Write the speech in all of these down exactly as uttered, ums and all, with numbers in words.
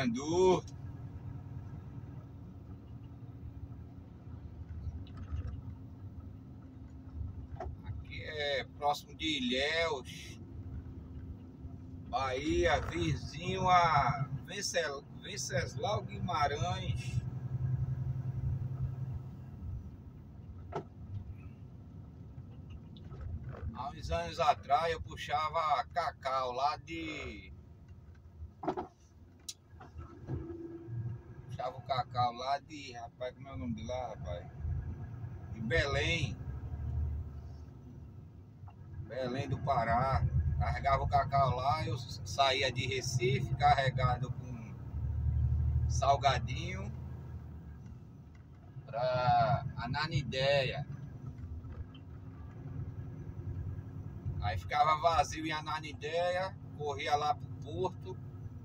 Carandu. Aqui é próximo de Ilhéus, Bahia, vizinho a Venceslau Guimarães. Há uns anos atrás eu puxava cacau lá de... Puxava o cacau lá de... Rapaz, como é o nome de lá, rapaz? De Belém. Belém do Pará. Carregava o cacau lá, eu saía de Recife carregado com salgadinho para Ananindeua. Aí ficava vazio em Ananindeua, corria lá pro porto,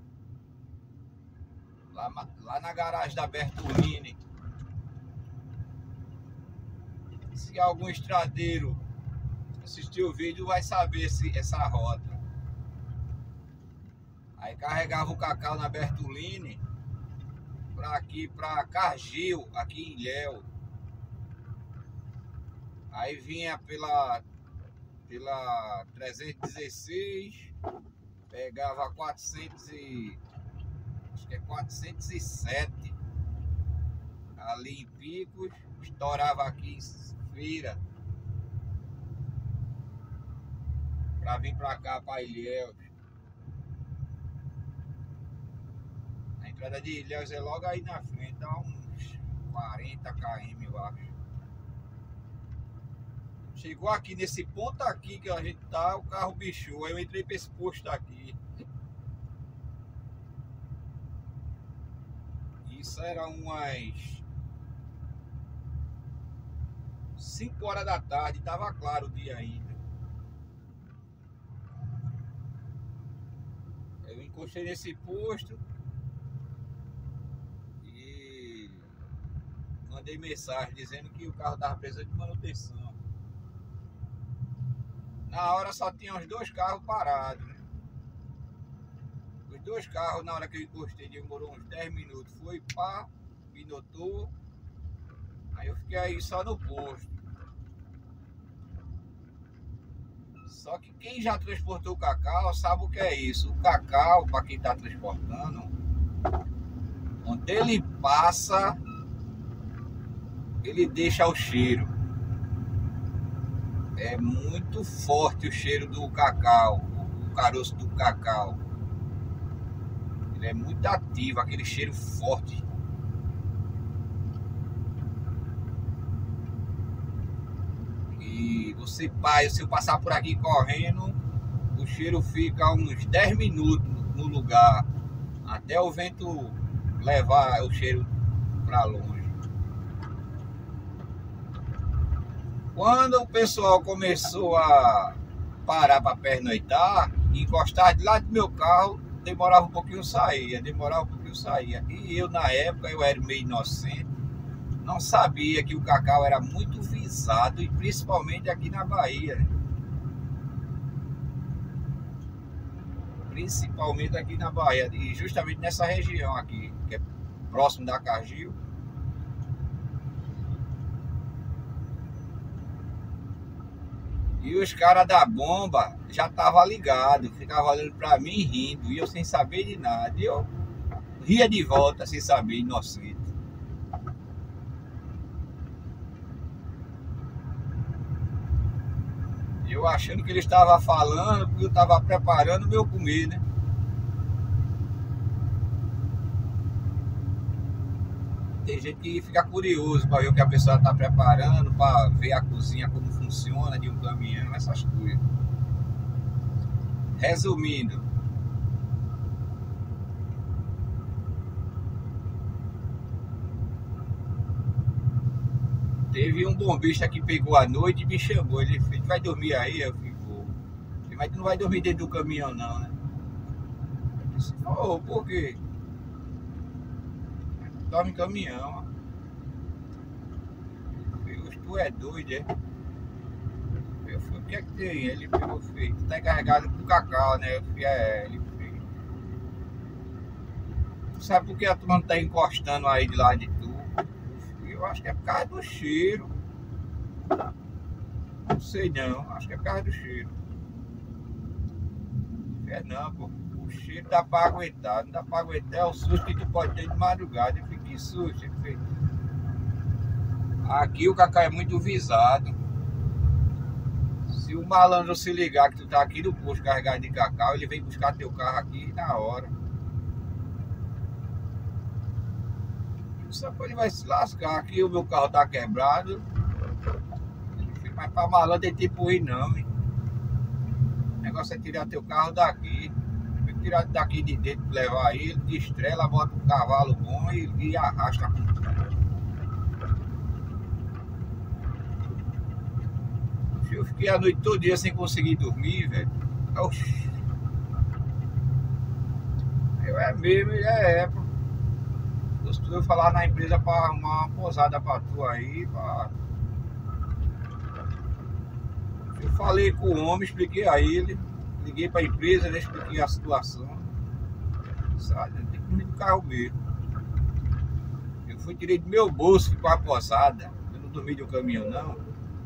lá, lá na garagem da Bertolini. Se algum estradeiro assistir o vídeo vai saber se essa rota. Aí carregava o cacau na Bertolini para aqui, para Cargill, aqui em Ilhéus. Aí vinha pela pela trezentos e dezesseis, pegava quatrocentos e acho que é quatrocentos e sete ali em Picos, estourava aqui em Feira para vir para cá, para Ilhéus. A entrada de Ilhéus é logo aí na frente, dá uns quarenta quilômetros, eu acho. Chegou aqui nesse ponto aqui que a gente tá, o carro bichou. Aí eu entrei para esse posto aqui. Isso era umas cinco horas da tarde, tava claro o dia ainda. Eu encostei nesse posto e mandei mensagem dizendo que o carro tava precisando de manutenção. Na hora só tinha os dois carros parados, né? Os dois carros, na hora que eu encostei, demorou uns dez minutos. Foi pá, me notou. Aí eu fiquei aí só no posto. Só que quem já transportou o cacau sabe o que é isso. O cacau, para quem está transportando, onde ele passa, ele deixa o cheiro. É muito forte o cheiro do cacau, o caroço do cacau. Ele é muito ativo, aquele cheiro forte. E você, pai, se eu passar por aqui correndo, o cheiro fica uns dez minutos no lugar, até o vento levar o cheiro para longe. Quando o pessoal começou a parar para pernoitar, encostar de lá do meu carro, demorava um pouquinho sair, demorava um pouquinho sair. E eu, na época, eu era meio inocente, não sabia que o cacau era muito visado, e principalmente aqui na Bahia. Principalmente aqui na Bahia, e justamente nessa região aqui, que é próximo da Cargill. E os caras da bomba já estavam ligados, ficavam olhando pra mim rindo, e eu sem saber de nada. E eu ria de volta, sem saber, inocente. Eu achando que ele estava falando, porque eu estava preparando o meu comer, né? Tem gente que fica curioso para ver o que a pessoa está preparando, para ver a cozinha, como funciona de um caminhão, essas coisas. Resumindo, teve um bombista que pegou a noite e me chamou. Ele disse: vai dormir aí? Eu falei: vou. Mas tu não vai dormir dentro do caminhão não, né? Eu disse: oh, por quê? Dorme em caminhão. Tu é doido, é? Eu falei: o que é que tem? Ele pegou, fez: tu tá encarregado com cacau, né? Eu falei: é, ele fez. sabe por que a turma não tá encostando aí de lá de tu? Eu acho que é por causa do cheiro. Não sei não, acho que é por causa do cheiro. É não, pô. O cheiro dá pra aguentar, não dá pra aguentar. É o susto que tu pode ter de madrugada. Eu fiquei susto, eu fiquei... Aqui o Cacá é muito visado. Se o malandro se ligar que tu tá aqui no posto carregado de cacau, ele vem buscar teu carro aqui na hora. Só que ele vai se lascar. Aqui o meu carro tá quebrado. Mas pra malandro é tipo ir não, hein? O negócio é tirar teu carro daqui. Tirar daqui de dentro, levar ele, de estrela, bota um cavalo bom e, e arrasta. Eu fiquei a noite todo dia sem conseguir dormir, velho. Oxi. Eu é mesmo, é, é. Eu falar na empresa pra arrumar uma posada pra tu aí, pra... Eu falei com o homem, expliquei a ele, liguei pra empresa, né, expliquei a situação. Sabe, não tem que ir no carro mesmo. Eu fui, tirei do meu bolso com a posada. Eu não dormi de um caminhão, não.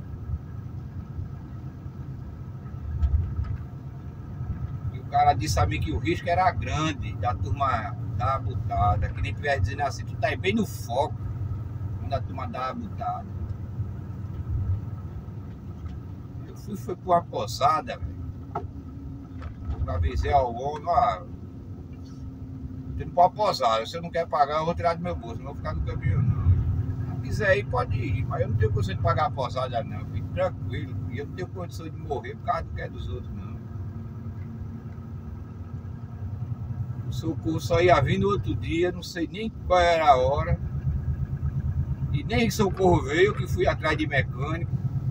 E o cara disse a mim que o risco era grande da turma dar a butada. Que nem tivesse dizendo assim, tu tá aí bem no foco quando a turma dá a butada. Eu fui, fui pra uma posada, velho. Eu avisei ao homem, ó. Você não pode posar, se você não quer pagar, eu vou tirar do meu bolso, não vou ficar no caminhão, não. Se quiser ir, pode ir, mas eu não tenho condição de pagar a posada, não. Fique tranquilo, e eu não tenho condição de morrer por causa do que é dos outros, não. O socorro só ia vir no outro dia, não sei nem qual era a hora. E nem socorro veio, que fui atrás de mecânico.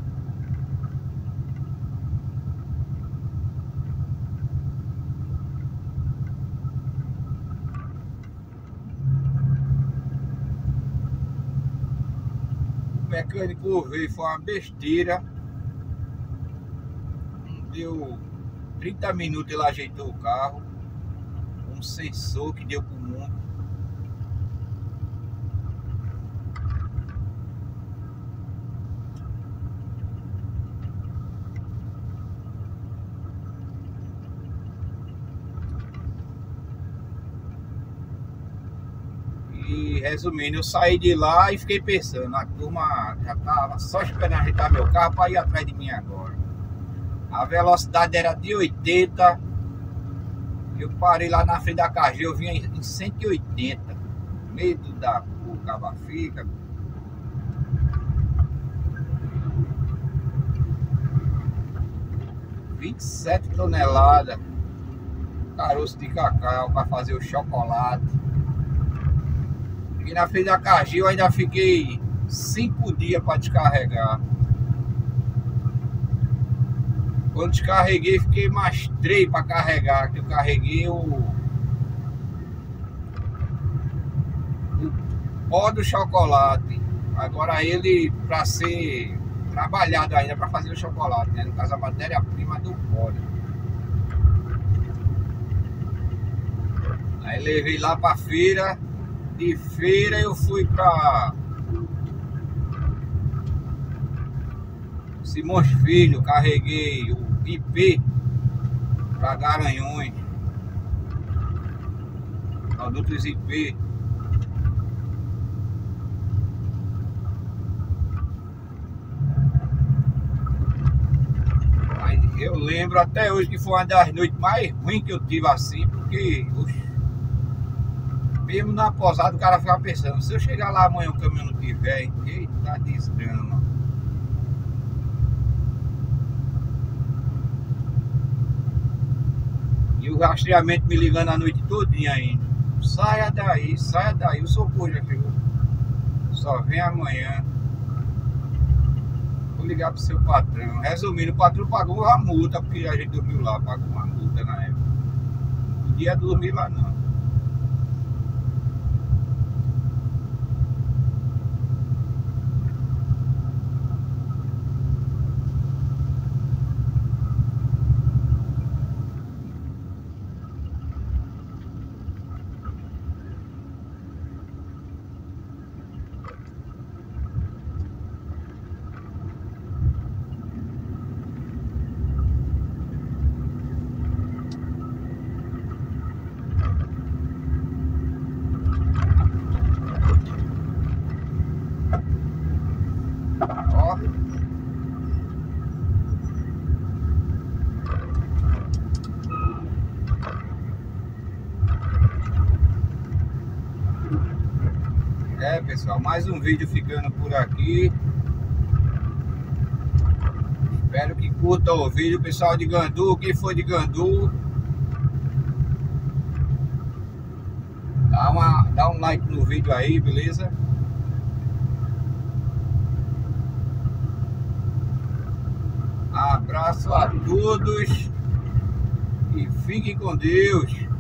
O mecânico veio, foi uma besteira. Deu trinta minutos, ele ajeitou o carro. Um sensor que deu pro mundo. E resumindo, eu saí de lá e fiquei pensando, a turma já tava só esperando ajeitar meu carro para ir atrás de mim agora. A velocidade era de oitenta. Eu parei lá na frente da K G, eu vinha em cento e oitenta. Medo da o caba fica. vinte e sete toneladas. Caroço de cacau para fazer o chocolate. E na frente da K G eu ainda fiquei cinco dias para descarregar. Quando descarreguei, fiquei mais três para carregar. Que eu carreguei o, o pó do chocolate. Agora ele para ser trabalhado ainda para fazer o chocolate, né? No caso, a matéria-prima do pó. Aí levei lá para feira. De feira eu fui para Simões Filho, carreguei o I P para Garanhuns, produtos I P. Mas eu lembro até hoje que foi uma das noites mais ruins que eu tive assim, porque oxe, mesmo na posada o cara ficava pensando, se eu chegar lá amanhã o caminhão não tiver, eita desgrama. E o rastreamento me ligando a noite todinha ainda. Saia daí, saia daí, o socorro já chegou. Só vem amanhã. Vou ligar pro seu patrão. Resumindo, o patrão pagou uma multa, porque a gente dormiu lá, pagou uma multa na época. Não podia dormir lá não. pessoal, mais um vídeo ficando por aqui. Espero que curtam o vídeo, pessoal de Gandu, quem for de Gandu, dá, uma, dá um like no vídeo aí, beleza? Abraço a todos e fiquem com Deus.